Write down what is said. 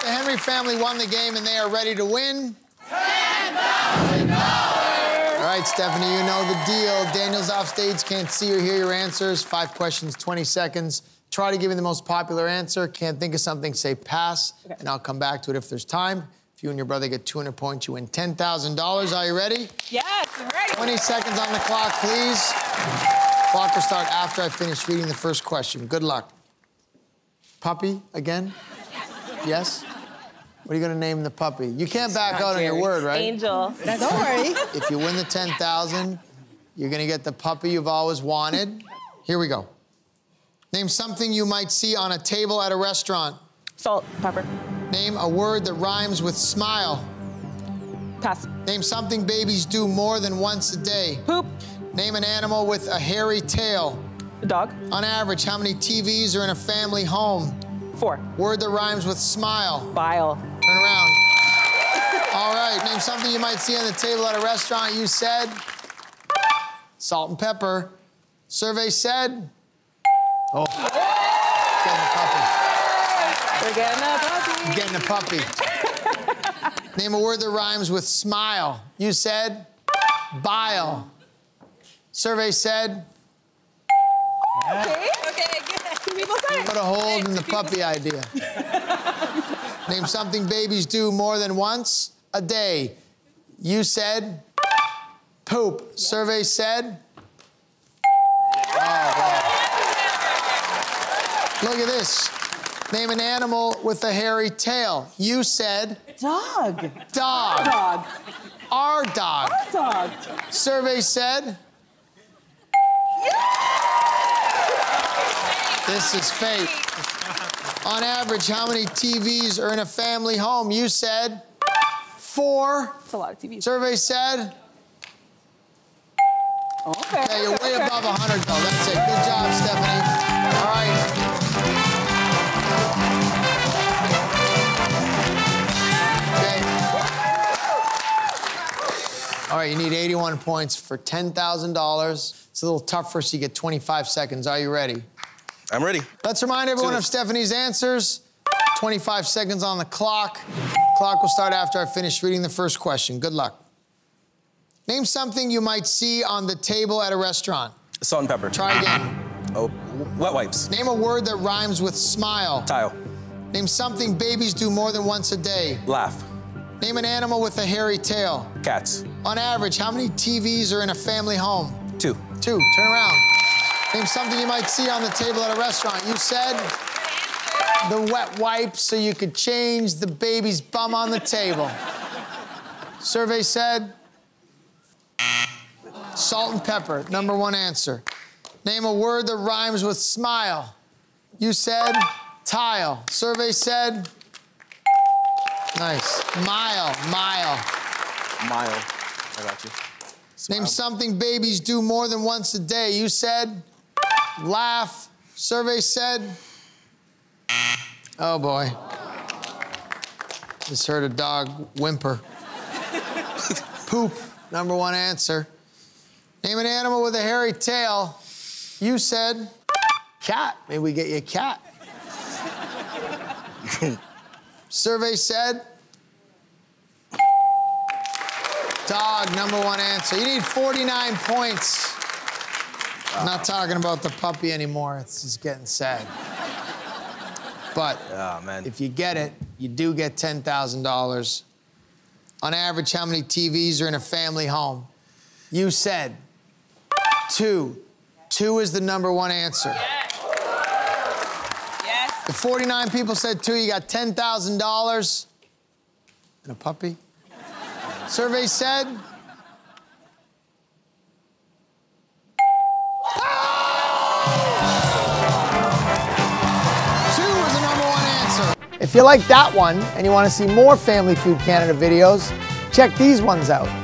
Henry family won the game and they are ready to win $10,000! All right, Stephanie, you know the deal. Daniel's off stage, can't see or hear your answers. 5 questions, 20 seconds. Try to give me the most popular answer. Can't think of something, say pass, and I'll come back to it if there's time. If you and your brother get 200 points, you win $10,000. Are you ready? Yes, I'm ready. 20 seconds on the clock, please. Clock will start after I finish reading the first question. Good luck. Puppy again? Yes? What are you gonna name the puppy? You can't back out on your word, right? Angel. Don't worry. If you win the 10,000, you're gonna get the puppy you've always wanted. Here we go. Name something you might see on a table at a restaurant. Salt, pepper. Name a word that rhymes with smile. Pass. Name something babies do more than once a day. Poop. Name an animal with a hairy tail. A dog. On average, how many TVs are in a family home? 4. Word that rhymes with smile. Bile. Turn around. All right, name something you might see on the table at a restaurant. You said salt and pepper. Survey said, oh, getting a puppy. We're getting a puppy. Getting a puppy. Name a word that rhymes with smile. You said bile. Survey said, Okay, good. People say. put a hold in the puppy idea. Name something babies do more than once a day. You said poop. Yep. Survey said, oh, wow. Look at this. Name an animal with a hairy tail. You said Dog. dog. Dog. Our dog. Dog. Survey said, this is fate. On average, how many TVs are in a family home? You said 4. That's a lot of TVs. Survey said, Okay. okay, you're way above 100 though. That's it. Good job, Stephanie. All right. Okay. All right, you need 81 points for $10,000. It's a little tough first. You get 25 seconds. Are you ready? I'm ready. Let's remind everyone of Stephanie's answers. 25 seconds on the clock. Clock will start after I finish reading the first question. Good luck. Name something you might see on the table at a restaurant. Salt and pepper. Try again. Oh, wet wipes. Name a word that rhymes with smile. Tile. Name something babies do more than once a day. Laugh. Name an animal with a hairy tail. Cats. On average, how many TVs are in a family home? 2. 2. Turn around. Name something you might see on the table at a restaurant. You said the wet wipes so you could change the baby's bum on the table. Survey said salt and pepper. Number 1 answer. Name a word that rhymes with smile. You said tile. Survey said nice. Mile. Mile. I got you. Smile. Name something babies do more than once a day. You said laugh. Survey said, oh boy. Just heard a dog whimper. Poop. Number 1 answer. Name an animal with a hairy tail. You said cat. Maybe we get you a cat. Survey said dog. Number 1 answer. You need 49 points. I'm not talking about the puppy anymore. It's just getting sad. But if you get it, you do get $10,000. On average, how many TVs are in a family home? You said 2. 2 is the number 1 answer. Yes. If 49 people said 2, you got $10,000 and a puppy. Survey said If you like that one and you want to see more Family Feud Canada videos, check these ones out.